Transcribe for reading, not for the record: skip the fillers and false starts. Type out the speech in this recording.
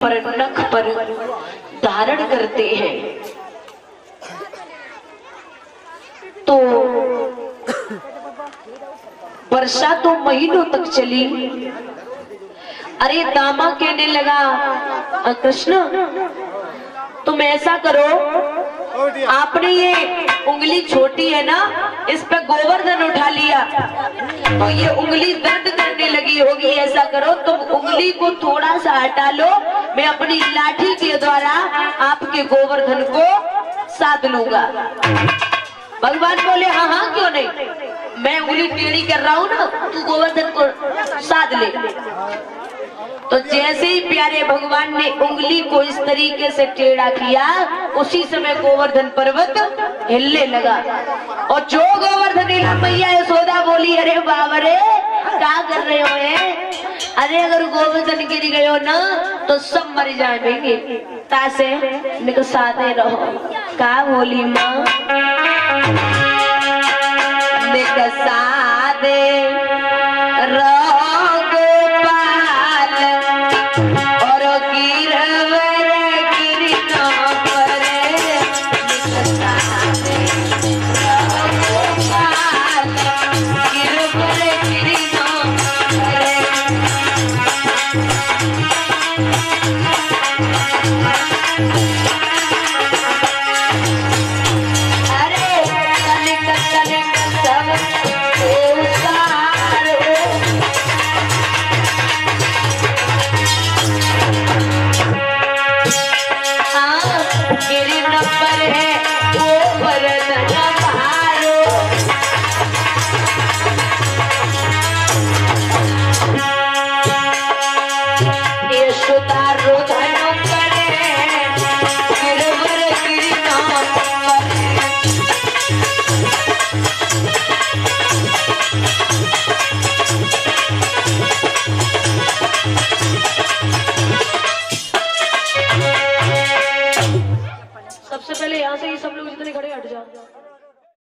पर नख पर धारण करते हैं। तो वर्षा तो महीनों तक चली। अरे दामा कहने लगा, कृष्ण तुम ऐसा करो, आपने ये उंगली छोटी है ना, इस पे गोवर्धन उठा लिया तो ये उंगली दर्द करने लगी होगी। ऐसा करो तुम उंगली को थोड़ा सा हटा लो, मैं अपनी लाठी के द्वारा आपके गोवर्धन को साध लूंगा। भगवान बोले हाँ हाँ क्यों नहीं, मैं उंगली टेढ़ी कर रहा हूँ ना, तू गोवर्धन को साध ले। तो जैसे ही प्यारे भगवान ने उंगली को इस तरीके से टेढ़ा किया, उसी समय गोवर्धन पर्वत हिलने लगा। और जो गोवर्धन हिला, मैया यशोदा बोली अरे बाबा रे क्या कर रहे हो ये? अरे अगर गोवर्धन गिर गयो ना तो सब मर जाएंगे, तासे निकसाते रहो। का बोली माँ निकसाते रहो सबसे पहले यहाँ से ही सब लोग जितने खड़े हट जाओ।